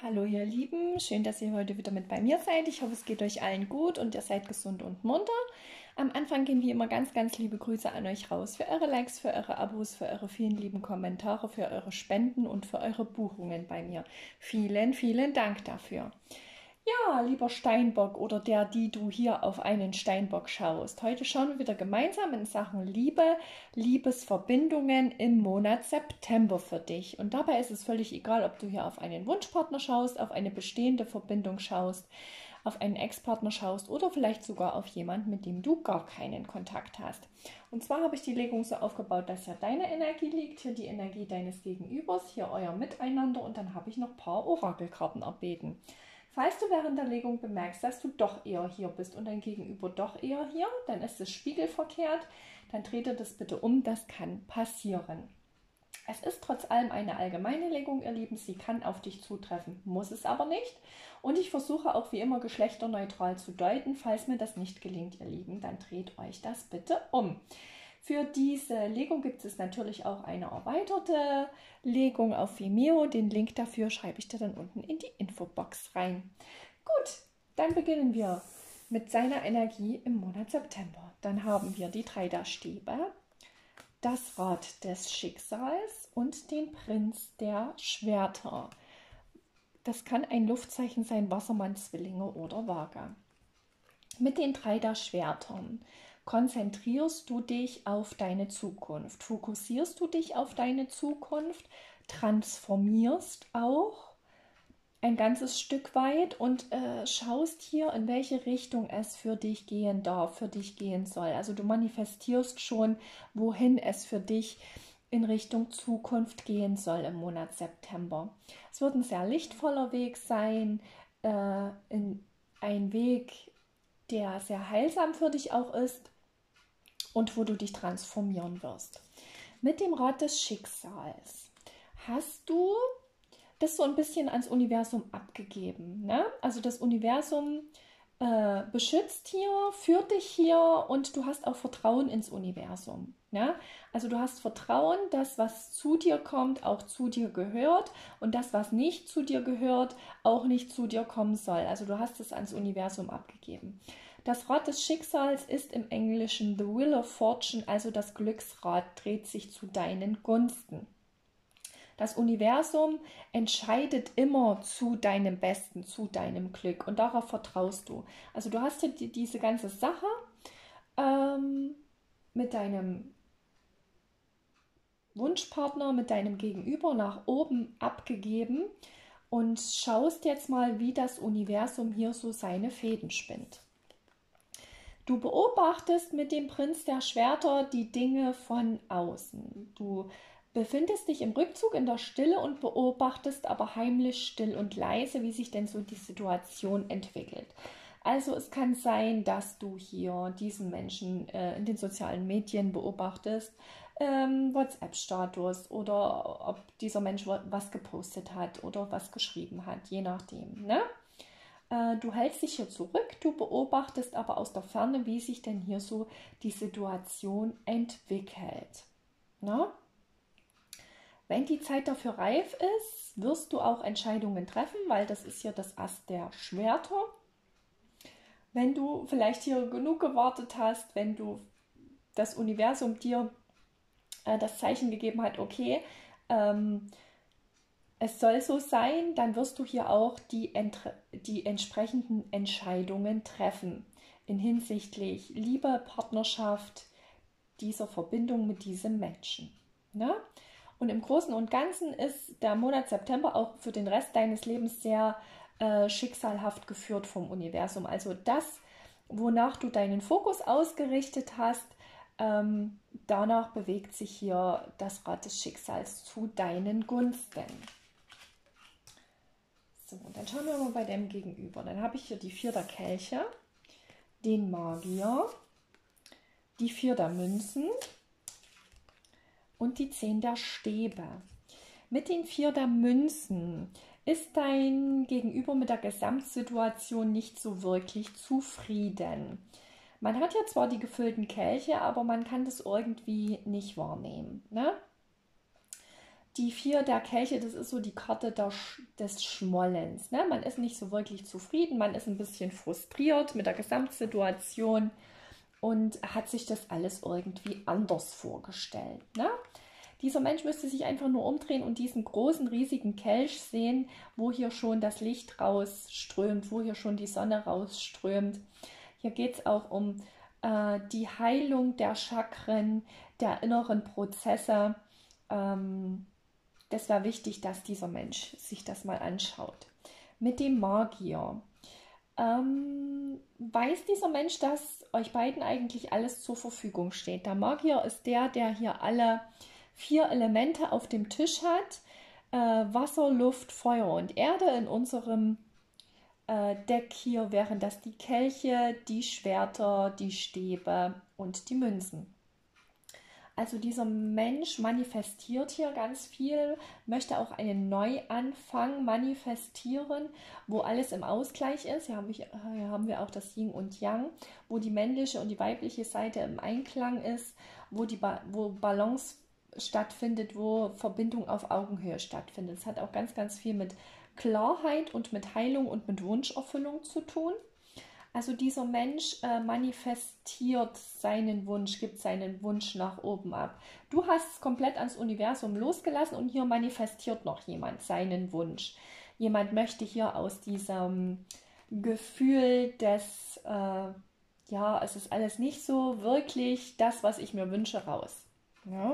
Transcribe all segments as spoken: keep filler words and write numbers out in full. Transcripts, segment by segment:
Hallo ihr Lieben, schön, dass ihr heute wieder mit bei mir seid. Ich hoffe, es geht euch allen gut und ihr seid gesund und munter. Am Anfang gehen wie immer ganz, ganz liebe Grüße an euch raus für eure Likes, für eure Abos, für eure vielen lieben Kommentare, für eure Spenden und für eure Buchungen bei mir. Vielen, vielen Dank dafür. Ja, lieber Steinbock oder der, die du hier auf einen Steinbock schaust. Heute schauen wir wieder gemeinsam in Sachen Liebe, Liebesverbindungen im Monat September für dich. Und dabei ist es völlig egal, ob du hier auf einen Wunschpartner schaust, auf eine bestehende Verbindung schaust, auf einen Ex-Partner schaust oder vielleicht sogar auf jemanden, mit dem du gar keinen Kontakt hast. Und zwar habe ich die Legung so aufgebaut, dass hier deine Energie liegt, hier die Energie deines Gegenübers, hier euer Miteinander und dann habe ich noch ein paar Orakelkarten erbeten. Falls du während der Legung bemerkst, dass du doch eher hier bist und dein Gegenüber doch eher hier, dann ist es spiegelverkehrt, dann dreht ihr das bitte um, das kann passieren. Es ist trotz allem eine allgemeine Legung, ihr Lieben, sie kann auf dich zutreffen, muss es aber nicht. Und ich versuche auch wie immer geschlechterneutral zu deuten. Falls mir das nicht gelingt, ihr Lieben, dann dreht euch das bitte um. Für diese Legung gibt es natürlich auch eine erweiterte Legung auf Vimeo. Den Link dafür schreibe ich dir dann unten in die Infobox rein. Gut, dann beginnen wir mit seiner Energie im Monat September. Dann haben wir die drei der Stäbe, das Rad des Schicksals und den Prinz der Schwerter. Das kann ein Luftzeichen sein, Wassermann, Zwillinge oder Waage. Mit den drei der Schwertern konzentrierst du dich auf deine Zukunft, fokussierst du dich auf deine Zukunft, transformierst auch ein ganzes Stück weit und äh, schaust hier, in welche Richtung es für dich gehen darf, für dich gehen soll. Also du manifestierst schon, wohin es für dich in Richtung Zukunft gehen soll im Monat September. Es wird ein sehr lichtvoller Weg sein, äh, in ein Weg, der sehr heilsam für dich auch ist und wo du dich transformieren wirst. Mit dem Rad des Schicksals hast du das so ein bisschen ans Universum abgegeben. Ne? Also das Universum äh, beschützt hier, führt dich hier und du hast auch Vertrauen ins Universum. Ne? Also du hast Vertrauen, dass was zu dir kommt, auch zu dir gehört und das, was nicht zu dir gehört, auch nicht zu dir kommen soll. Also du hast es ans Universum abgegeben. Das Rad des Schicksals ist im Englischen The Wheel of Fortune, also das Glücksrad dreht sich zu deinen Gunsten. Das Universum entscheidet immer zu deinem Besten, zu deinem Glück und darauf vertraust du. Also du hast hier die, diese ganze Sache ähm, mit deinem Wunschpartner, mit deinem Gegenüber nach oben abgegeben und schaust jetzt mal, wie das Universum hier so seine Fäden spinnt. Du beobachtest mit dem Prinz der Schwerter die Dinge von außen. Du befindest dich im Rückzug in der Stille und beobachtest aber heimlich, still und leise, wie sich denn so die Situation entwickelt. Also es kann sein, dass du hier diesen Menschen äh, in den sozialen Medien beobachtest, ähm, WhatsApp-Status oder ob dieser Mensch was gepostet hat oder was geschrieben hat, je nachdem, ne? Du hältst dich hier zurück, du beobachtest aber aus der Ferne, wie sich denn hier so die Situation entwickelt. Na? Wenn die Zeit dafür reif ist, wirst du auch Entscheidungen treffen, weil das ist hier das Ass der Schwerter. Wenn du vielleicht hier genug gewartet hast, wenn du das Universum dir äh, das Zeichen gegeben hat, okay, ähm, es soll so sein, dann wirst du hier auch die, die entsprechenden Entscheidungen treffen in hinsichtlich Liebe, Partnerschaft, dieser Verbindung mit diesem Menschen. Ne? Und im Großen und Ganzen ist der Monat September auch für den Rest deines Lebens sehr äh, schicksalhaft geführt vom Universum. Also das, wonach du deinen Fokus ausgerichtet hast, ähm, danach bewegt sich hier das Rad des Schicksals zu deinen Gunsten. So, und dann schauen wir mal bei dem Gegenüber. Dann habe ich hier die vier der Kelche, den Magier, die vier der Münzen und die zehn der Stäbe. Mit den vier der Münzen ist dein Gegenüber mit der Gesamtsituation nicht so wirklich zufrieden. Man hat ja zwar die gefüllten Kelche, aber man kann das irgendwie nicht wahrnehmen. Ne? Die vier der Kelche, das ist so die Karte der, des Schmollens. Ne? Man ist nicht so wirklich zufrieden, man ist ein bisschen frustriert mit der Gesamtsituation und hat sich das alles irgendwie anders vorgestellt. Ne? Dieser Mensch müsste sich einfach nur umdrehen und diesen großen, riesigen Kelch sehen, wo hier schon das Licht rausströmt, wo hier schon die Sonne rausströmt. Hier geht es auch um äh, die Heilung der Chakren, der inneren Prozesse. Ähm, das wäre wichtig, dass dieser Mensch sich das mal anschaut. Mit dem Magier. Ähm, weiß dieser Mensch, dass euch beiden eigentlich alles zur Verfügung steht? Der Magier ist der, der hier alle vier Elemente auf dem Tisch hat. Äh, Wasser, Luft, Feuer und Erde. In unserem äh, Deck hier wären das die Kelche, die Schwerter, die Stäbe und die Münzen. Also dieser Mensch manifestiert hier ganz viel, möchte auch einen Neuanfang manifestieren, wo alles im Ausgleich ist. Hier haben wir, hier haben wir auch das Yin und Yang, wo die männliche und die weibliche Seite im Einklang ist, wo, die ba wo Balance stattfindet, wo Verbindung auf Augenhöhe stattfindet. Es hat auch ganz, ganz viel mit Klarheit und mit Heilung und mit Wunscherfüllung zu tun. Also dieser Mensch äh, manifestiert seinen Wunsch, gibt seinen Wunsch nach oben ab. Du hast es komplett ans Universum losgelassen und hier manifestiert noch jemand seinen Wunsch. Jemand möchte hier aus diesem Gefühl des, äh, ja, es ist alles nicht so wirklich das, was ich mir wünsche, raus. Ja?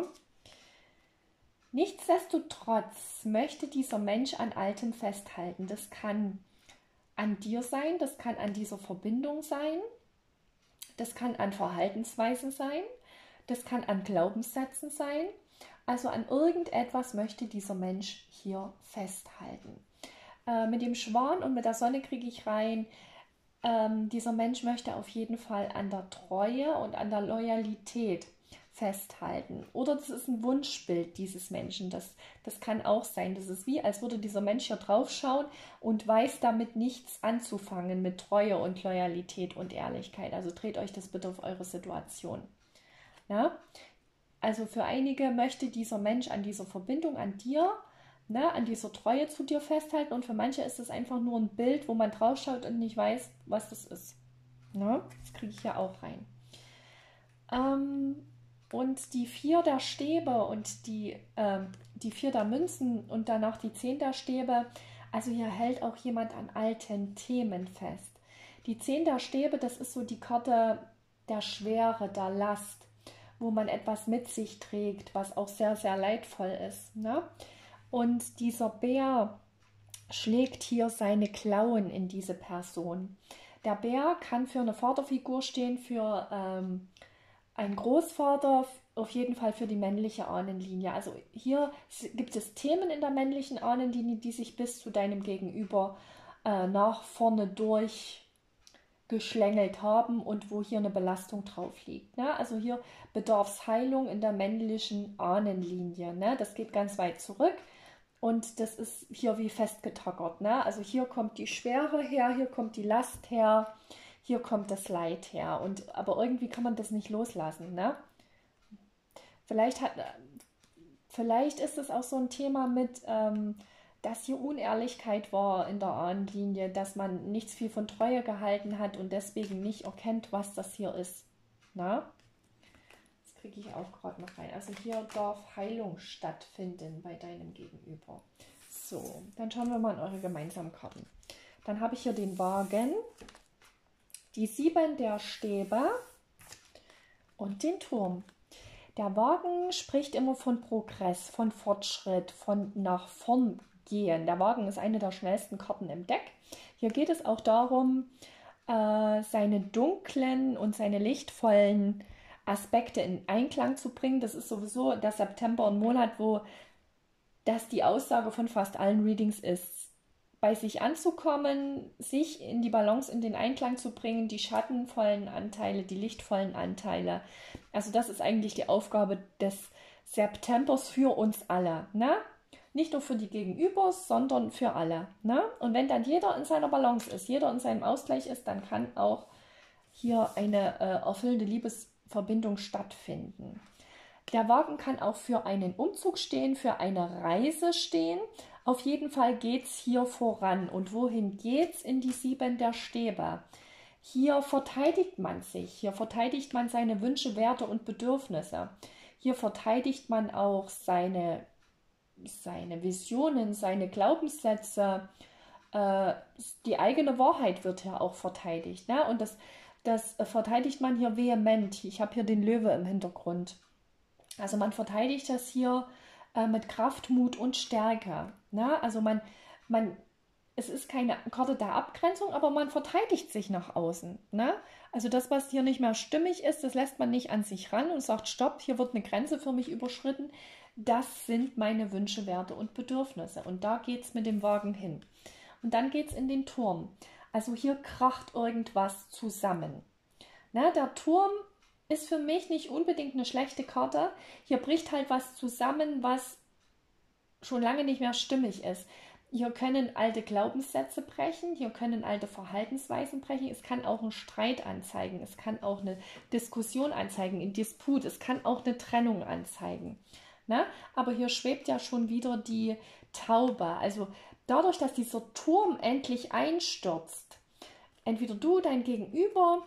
Nichtsdestotrotz möchte dieser Mensch an Altem festhalten. Das kann an dir sein, das kann an dieser Verbindung sein, das kann an Verhaltensweisen sein, das kann an Glaubenssätzen sein. Also an irgendetwas möchte dieser Mensch hier festhalten. Äh, mit dem Schwan und mit der Sonne kriege ich rein, ähm, dieser Mensch möchte auf jeden Fall an der Treue und an der Loyalität festhalten. Oder das ist ein Wunschbild dieses Menschen. Das, das kann auch sein. Das ist wie, als würde dieser Mensch hier drauf schauen und weiß damit nichts anzufangen mit Treue und Loyalität und Ehrlichkeit. Also dreht euch das bitte auf eure Situation. Ja? Also für einige möchte dieser Mensch an dieser Verbindung an dir, ne, an dieser Treue zu dir festhalten, und für manche ist es einfach nur ein Bild, wo man drauf schaut und nicht weiß, was das ist. Ne? Das kriege ich ja auch rein. Ähm, Und die vier der Stäbe und die, äh, die vier der Münzen und danach die zehn der Stäbe, also hier hält auch jemand an alten Themen fest. Die zehn der Stäbe, das ist so die Karte der Schwere, der Last, wo man etwas mit sich trägt, was auch sehr, sehr leidvoll ist. Ne? Und dieser Bär schlägt hier seine Klauen in diese Person. Der Bär kann für eine Vaterfigur stehen, für ähm, ein Großvater, auf jeden Fall für die männliche Ahnenlinie. Also hier gibt es Themen in der männlichen Ahnenlinie, die sich bis zu deinem Gegenüber äh, nach vorne durchgeschlängelt haben und wo hier eine Belastung drauf liegt. Ne? Also hier bedarf es Heilung in der männlichen Ahnenlinie. Ne? Das geht ganz weit zurück und das ist hier wie festgetackert. Ne? Also hier kommt die Schwere her, hier kommt die Last her. Hier kommt das Leid her, und, aber irgendwie kann man das nicht loslassen. Ne? Vielleicht, hat, vielleicht ist es auch so ein Thema mit, ähm, dass hier Unehrlichkeit war in der Ahnenlinie, dass man nichts viel von Treue gehalten hat und deswegen nicht erkennt, was das hier ist. Na? Das kriege ich auch gerade noch rein. Also hier darf Heilung stattfinden bei deinem Gegenüber. So, dann schauen wir mal in eure gemeinsamen Karten. Dann habe ich hier den Wagen, die sieben der Stäbe und den Turm. Der Wagen spricht immer von Progress, von Fortschritt, von nach vorn gehen. Der Wagen ist eine der schnellsten Karten im Deck. Hier geht es auch darum, äh, seine dunklen und seine lichtvollen Aspekte in Einklang zu bringen. Das ist sowieso der September ein Monat, wo das die Aussage von fast allen Readings ist. Bei sich anzukommen, sich in die Balance, in den Einklang zu bringen, die schattenvollen Anteile, die lichtvollen Anteile. Also das ist eigentlich die Aufgabe des Septembers für uns alle. Ne? Nicht nur für die Gegenübers, sondern für alle. Ne? Und wenn dann jeder in seiner Balance ist, jeder in seinem Ausgleich ist, dann kann auch hier eine äh, erfüllende Liebesverbindung stattfinden. Der Wagen kann auch für einen Umzug stehen, für eine Reise stehen. Auf jeden Fall geht es hier voran. Und wohin geht es? In die sieben der Stäbe. Hier verteidigt man sich, hier verteidigt man seine Wünsche, Werte und Bedürfnisse. Hier verteidigt man auch seine, seine Visionen, seine Glaubenssätze. Äh, die eigene Wahrheit wird hier auch verteidigt. Ne? Und das, das verteidigt man hier vehement. Ich habe hier den Löwe im Hintergrund. Also man verteidigt das hier äh, mit Kraft, Mut und Stärke. Ne? Also man, man Es ist keine Karte der Abgrenzung, aber man verteidigt sich nach außen. Ne? Also das, was hier nicht mehr stimmig ist, das lässt man nicht an sich ran und sagt, stopp, hier wird eine Grenze für mich überschritten. Das sind meine Wünsche, Werte und Bedürfnisse. Und da geht es mit dem Wagen hin. Und dann geht es in den Turm. Also hier kracht irgendwas zusammen. Ne? Der Turm ist für mich nicht unbedingt eine schlechte Karte. Hier bricht halt was zusammen, was schon lange nicht mehr stimmig ist. Hier können alte Glaubenssätze brechen, hier können alte Verhaltensweisen brechen, es kann auch einen Streit anzeigen, es kann auch eine Diskussion anzeigen, ein Disput, es kann auch eine Trennung anzeigen. Ne? Aber hier schwebt ja schon wieder die Taube. Also dadurch, dass dieser Turm endlich einstürzt, entweder du, dein Gegenüber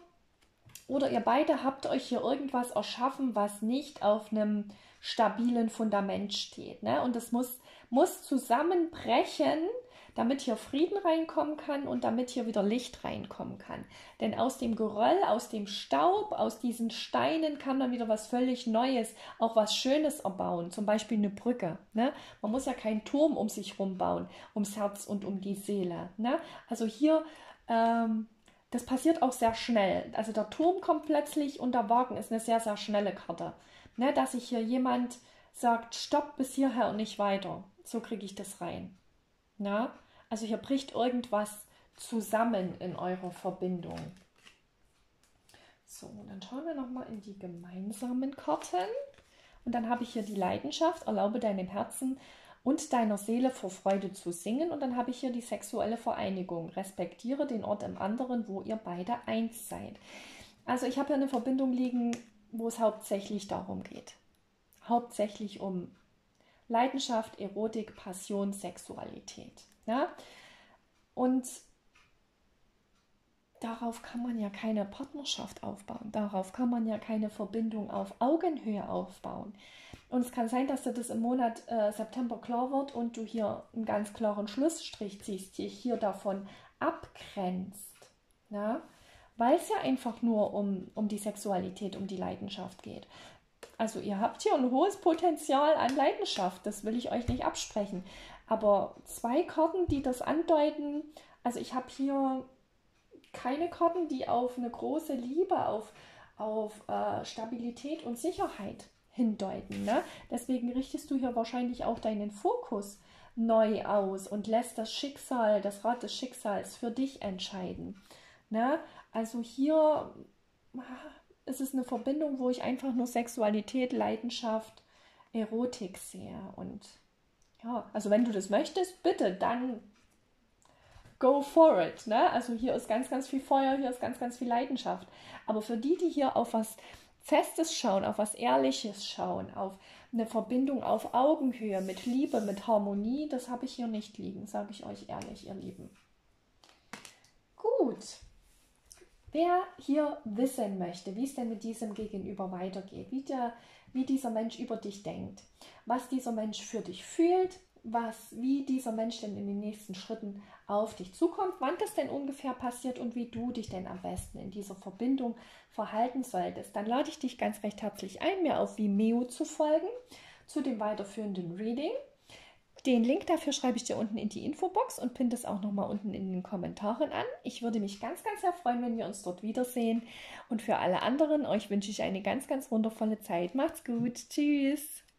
oder ihr beide habt euch hier irgendwas erschaffen, was nicht auf einem stabilen Fundament steht. Ne? Und das muss muss zusammenbrechen, damit hier Frieden reinkommen kann und damit hier wieder Licht reinkommen kann. Denn aus dem Geröll, aus dem Staub, aus diesen Steinen kann man wieder was völlig Neues, auch was Schönes erbauen, zum Beispiel eine Brücke. Ne? Man muss ja keinen Turm um sich herum bauen, ums Herz und um die Seele. Ne? Also hier, ähm, das passiert auch sehr schnell. Also der Turm kommt plötzlich und der Wagen ist eine sehr, sehr schnelle Karte. Ne? Dass sich hier jemand sagt, stopp bis hierher und nicht weiter. So kriege ich das rein. Na? Also hier bricht irgendwas zusammen in eurer Verbindung. So, dann schauen wir nochmal in die gemeinsamen Karten. Und dann habe ich hier die Leidenschaft, erlaube deinem Herzen und deiner Seele vor Freude zu singen. Und dann habe ich hier die sexuelle Vereinigung. Respektiere den Ort im anderen, wo ihr beide eins seid. Also ich habe hier eine Verbindung liegen, wo es hauptsächlich darum geht. Hauptsächlich um Leidenschaft, Erotik, Passion, Sexualität. Ja? Und darauf kann man ja keine Partnerschaft aufbauen. Darauf kann man ja keine Verbindung auf Augenhöhe aufbauen. Und es kann sein, dass dir das im Monat äh, September klar wird und du hier einen ganz klaren Schlussstrich ziehst, dich hier davon abgrenzt. Ja? Weil es ja einfach nur um, um die Sexualität, um die Leidenschaft geht. Also ihr habt hier ein hohes Potenzial an Leidenschaft, das will ich euch nicht absprechen. Aber zwei Karten, die das andeuten, also ich habe hier keine Karten, die auf eine große Liebe, auf, auf äh, Stabilität und Sicherheit hindeuten. Ne? Deswegen richtest du hier wahrscheinlich auch deinen Fokus neu aus und lässt das Schicksal, das Rad des Schicksals für dich entscheiden. Ne? Also hier ist es eine Verbindung, wo ich einfach nur Sexualität, Leidenschaft, Erotik sehe. Und ja, also wenn du das möchtest, bitte, dann go for it. Ne? Also hier ist ganz, ganz viel Feuer, hier ist ganz, ganz viel Leidenschaft. Aber für die, die hier auf was Festes schauen, auf was Ehrliches schauen, auf eine Verbindung auf Augenhöhe, mit Liebe, mit Harmonie, das habe ich hier nicht liegen, sage ich euch ehrlich, ihr Lieben. Gut. Wer hier wissen möchte, wie es denn mit diesem Gegenüber weitergeht, wie, der, wie dieser Mensch über dich denkt, was dieser Mensch für dich fühlt, was, wie dieser Mensch denn in den nächsten Schritten auf dich zukommt, wann das denn ungefähr passiert und wie du dich denn am besten in dieser Verbindung verhalten solltest, dann lade ich dich ganz recht herzlich ein, mir auf Vimeo zu folgen zu dem weiterführenden Reading. Den Link dafür schreibe ich dir unten in die Infobox und pinne das auch nochmal unten in den Kommentaren an. Ich würde mich ganz, ganz sehr freuen, wenn wir uns dort wiedersehen. Und für alle anderen, euch wünsche ich eine ganz, ganz wundervolle Zeit. Macht's gut. Tschüss.